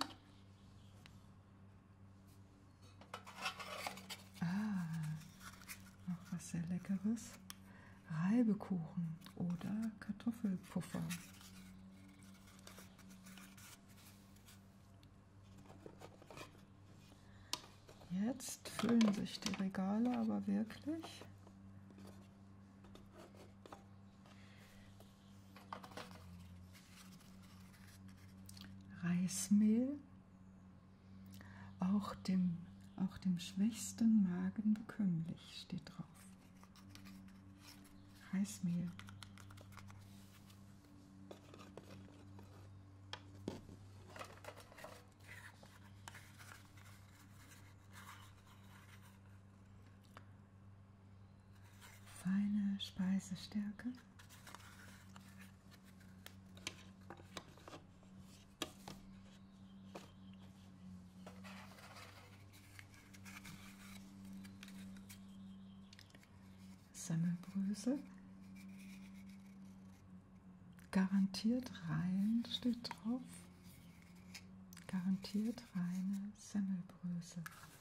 noch was sehr Leckeres. Reibekuchen oder Kartoffelpuffer. Jetzt füllen sich die Regale aber wirklich. Reismehl, auch dem schwächsten Magen bekömmlich, steht drauf. Reismehl. Feine Speisestärke. Semmelbrösel. Garantiert rein steht drauf. Garantiert reine Semmelbrösel.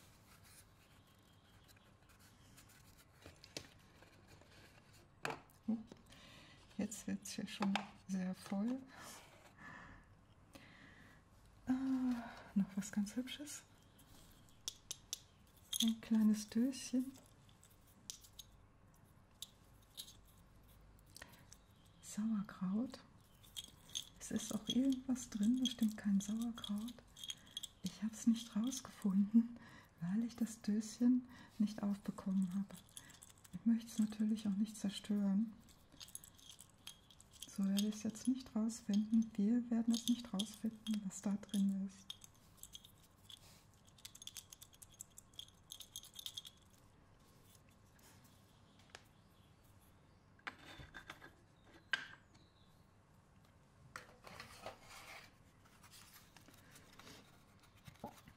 Jetzt wird es hier schon sehr voll. Noch was ganz Hübsches. Ein kleines Döschen. Sauerkraut. Es ist auch irgendwas drin, bestimmt kein Sauerkraut. Ich habe es nicht rausgefunden, weil ich das Döschen nicht aufbekommen habe. Ich möchte es natürlich auch nicht zerstören. So werde ich es jetzt nicht rausfinden. Wir werden es nicht rausfinden, was da drin ist.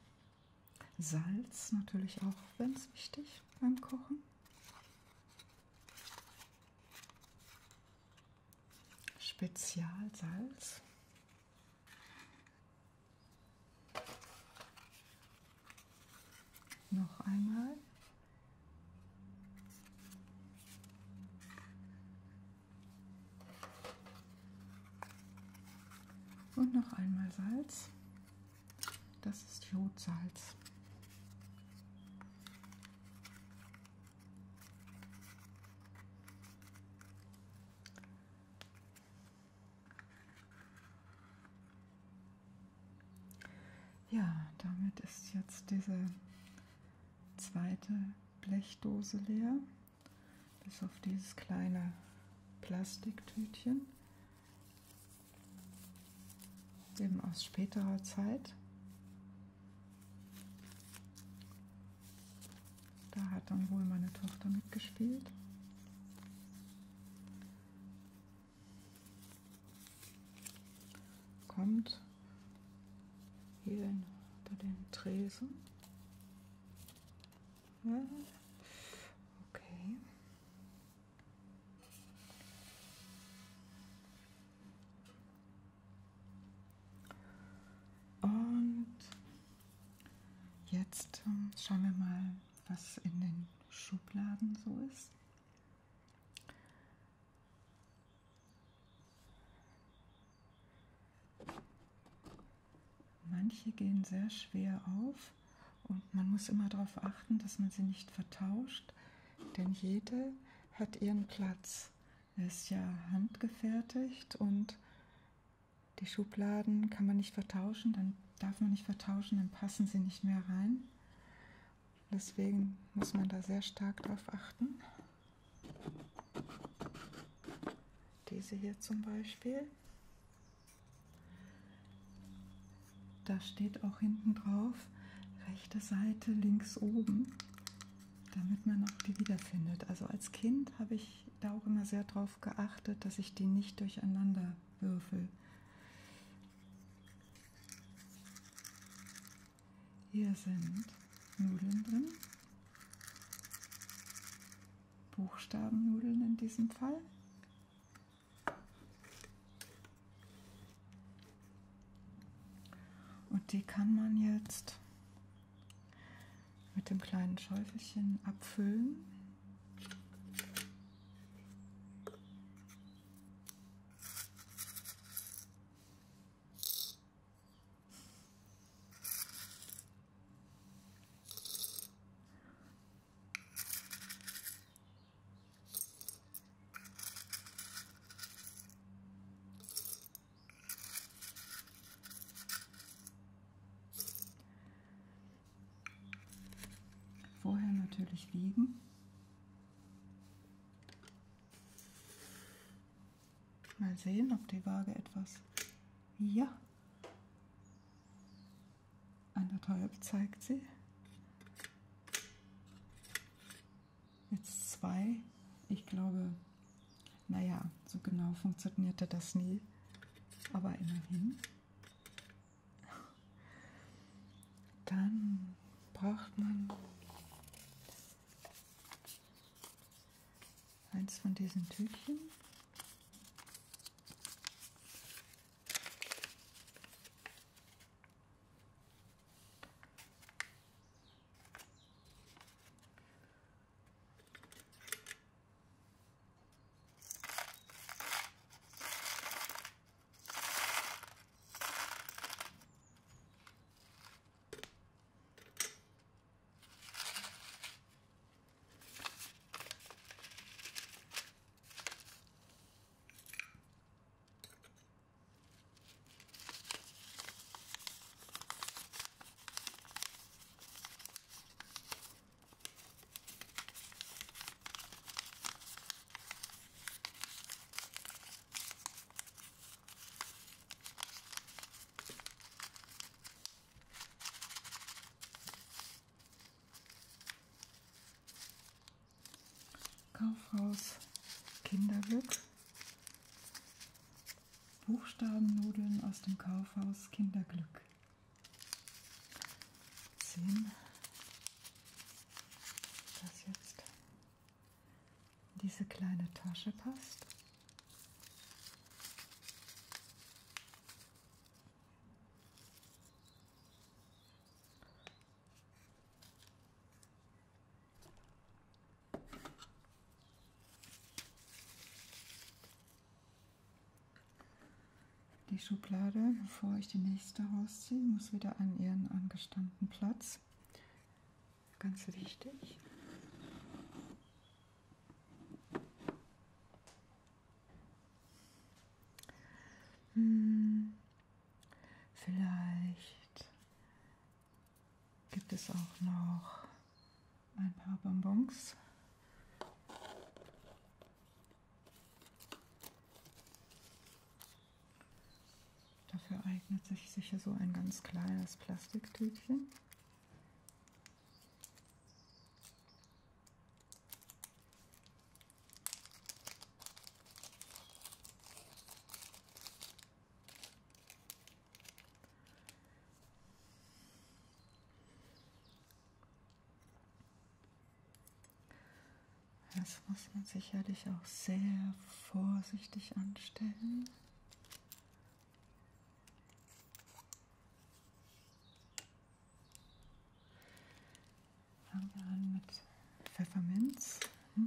Salz natürlich auch ganz wichtig beim Kochen. Spezialsalz. Noch einmal. Und noch einmal Salz. Das ist Jodsalz. Ja, damit ist jetzt diese zweite Blechdose leer, bis auf dieses kleine Plastiktütchen, eben aus späterer Zeit. Da hat dann wohl meine Tochter mitgespielt. Kommt hier unter den Tresen. Ja, okay. Und jetzt schauen wir mal, was in den Schubladen so ist. Manche gehen sehr schwer auf und man muss immer darauf achten, dass man sie nicht vertauscht, denn jede hat ihren Platz. Er ist ja handgefertigt und die Schubladen kann man nicht vertauschen, dann darf man nicht vertauschen, dann passen sie nicht mehr rein. Deswegen muss man da sehr stark darauf achten. Diese hier zum Beispiel. Da steht auch hinten drauf, rechte Seite links oben, damit man auch die wiederfindet. Also als Kind habe ich da auch immer sehr darauf geachtet, dass ich die nicht durcheinander würfel. Hier sind Nudeln drin, Buchstabennudeln in diesem Fall. Und die kann man jetzt mit dem kleinen Schäufelchen abfüllen. Vorher natürlich wiegen. Mal sehen, ob die Waage etwas... Ja, 1,5 zeigt sie. Jetzt 2. Ich glaube, naja, so genau funktionierte das nie, aber immerhin. Dann braucht man eins von diesen Tütchen. Kaufhaus Kinderglück. Buchstabennudeln aus dem Kaufhaus Kinderglück. Sehen, dass jetzt diese kleine Tasche passt. Die Schublade, bevor ich die nächste rausziehe, muss wieder an ihren angestammten Platz. Ganz wichtig. Vielleicht gibt es auch noch ein paar Bonbons. Dafür eignet sich sicher so ein ganz kleines Plastiktütchen. Das muss man sicherlich auch sehr vorsichtig anstellen. Fangen wir an mit Pfefferminz.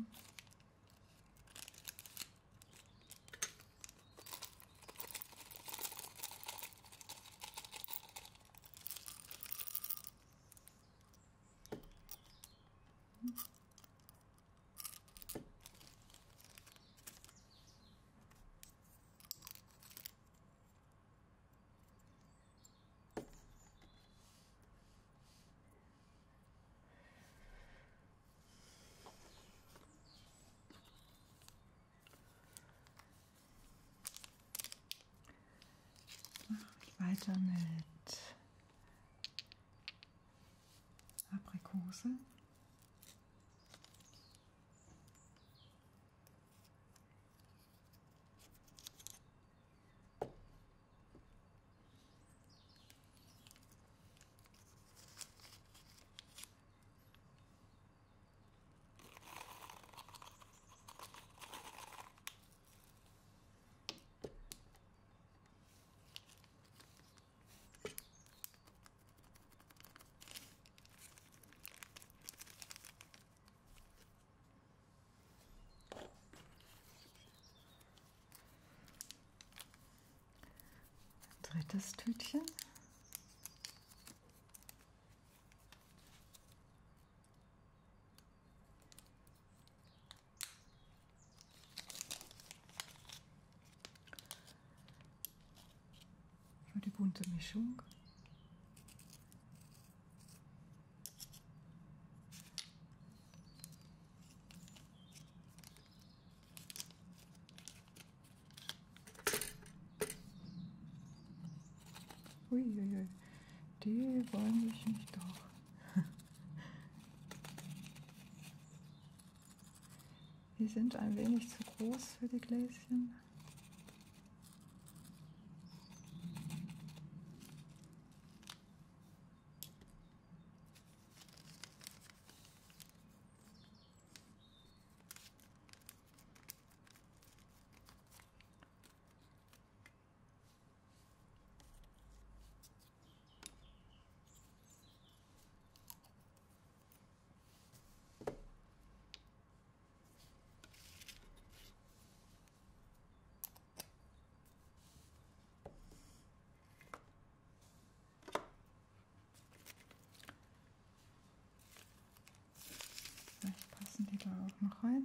Weiter mit Aprikose. Drittes Tütchen. Für die bunte Mischung. Uiuiui, die wollen mich nicht doch. Die sind ein wenig zu groß für die Gläschen. Vielleicht passen die da auch noch rein.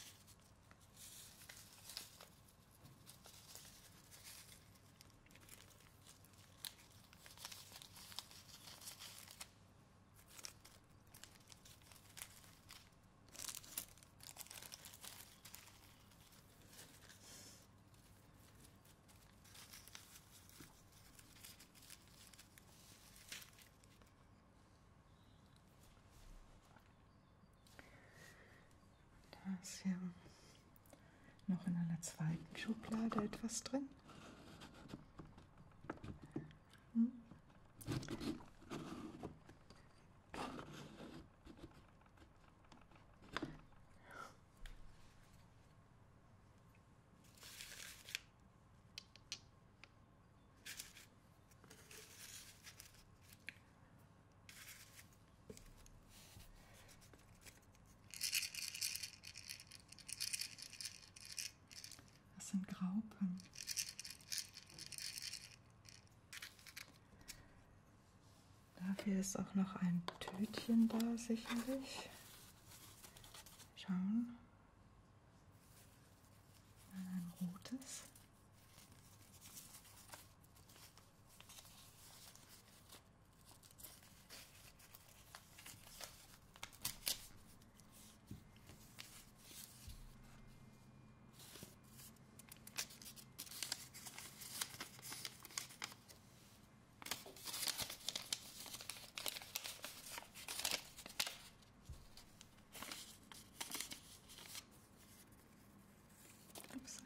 Da ist hier noch in einer zweiten Schublade etwas drin. Das sind Graupen. Dafür ist auch noch ein Tütchen da, sicherlich. Schauen. Ein rotes. Ups.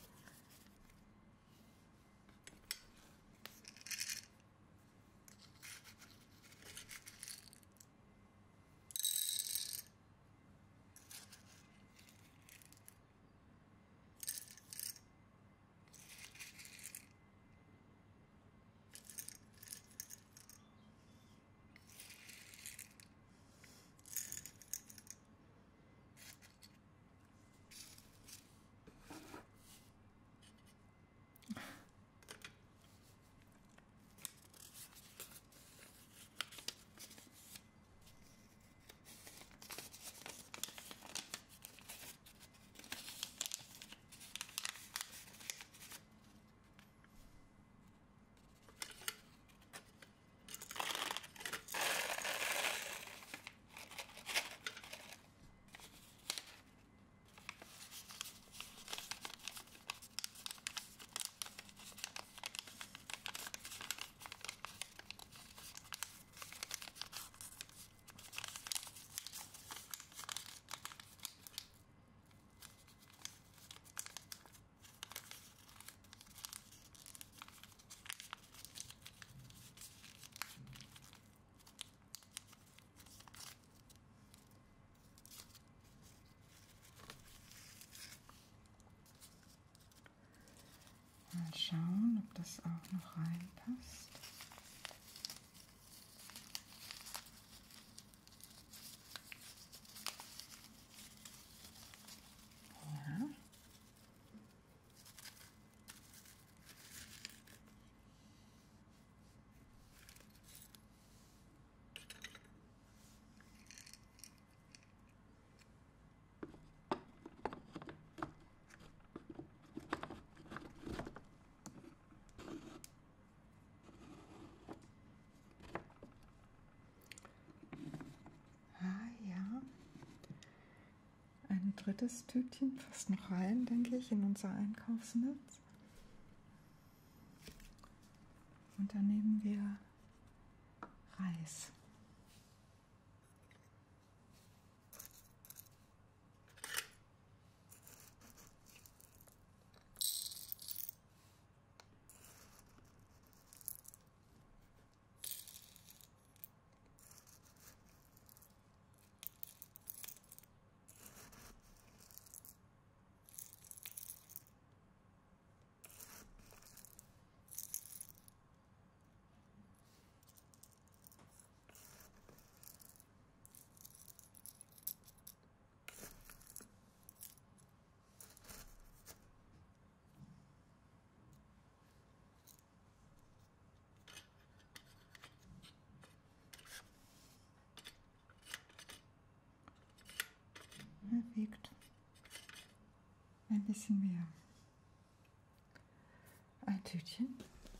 Mal schauen, ob das auch noch reinpasst. Ja. Ein drittes Tütchen passt noch rein, denke ich, in unser Einkaufsnetz. Und dann nehmen wir Reis. Er wiegt ein bisschen mehr. Ein Tütchen.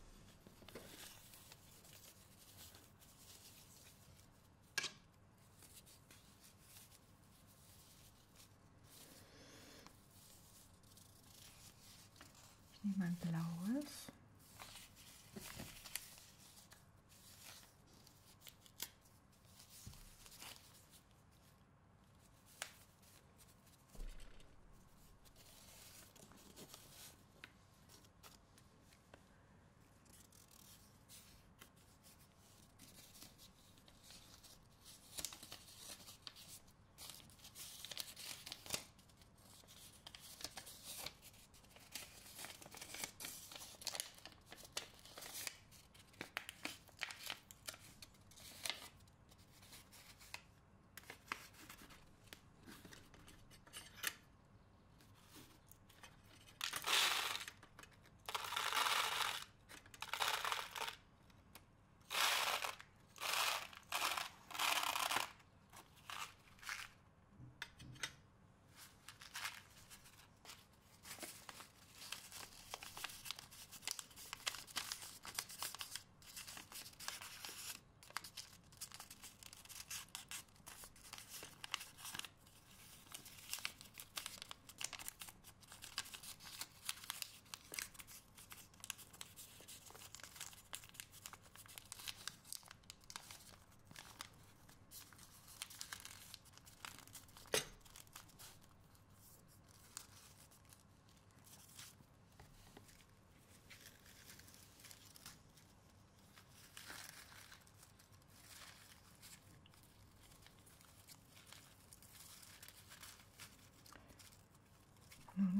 Ich nehme ein blaues.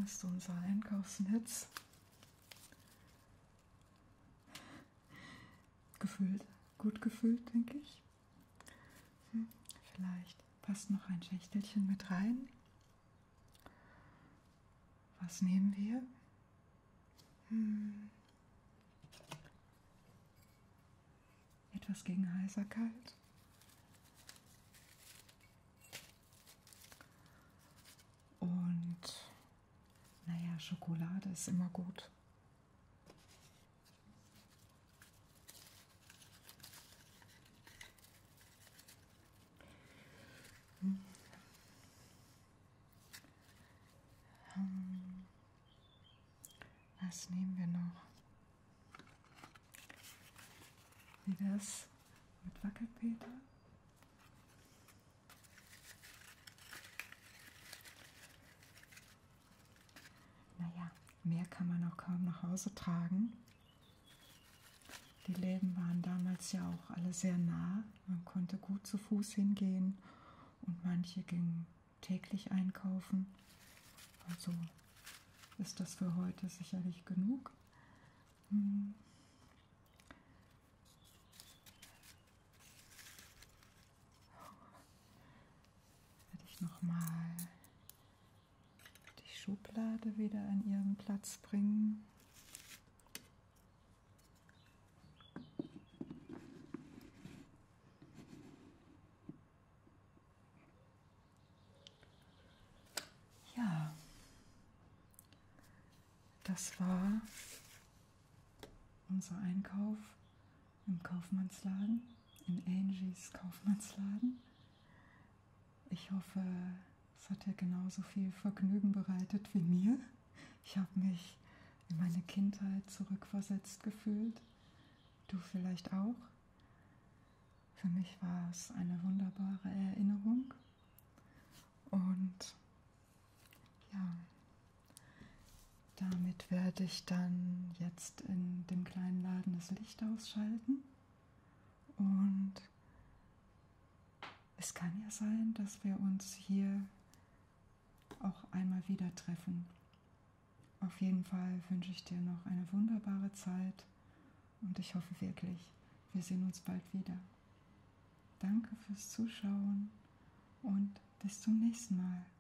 ist unser Einkaufsnetz. Gefüllt, gut gefüllt, denke ich. Vielleicht passt noch ein Schächtelchen mit rein. Was nehmen wir? Etwas gegen Heiserkeit. Und naja, Schokolade ist immer gut. Was nehmen wir noch? Wie wär's mit Wackelpeter? Naja, mehr kann man auch kaum nach Hause tragen. Die Läden waren damals ja auch alle sehr nah. Man konnte gut zu Fuß hingehen und manche gingen täglich einkaufen. Also ist das für heute sicherlich genug. Werde ich nochmal die Schublade wieder an ihren Platz bringen. Ja, das war unser Einkauf im Kaufmannsladen, in Angies Kaufmannsladen. Ich hoffe, es hat dir genauso viel Vergnügen bereitet wie mir. Ich habe mich in meine Kindheit zurückversetzt gefühlt. Du vielleicht auch. Für mich war es eine wunderbare Erinnerung. Und ja, damit werde ich dann jetzt in dem kleinen Laden das Licht ausschalten. Und es kann ja sein, dass wir uns hier auch einmal wieder treffen. Auf jeden Fall wünsche ich dir noch eine wunderbare Zeit und ich hoffe wirklich, wir sehen uns bald wieder. Danke fürs Zuschauen und bis zum nächsten Mal.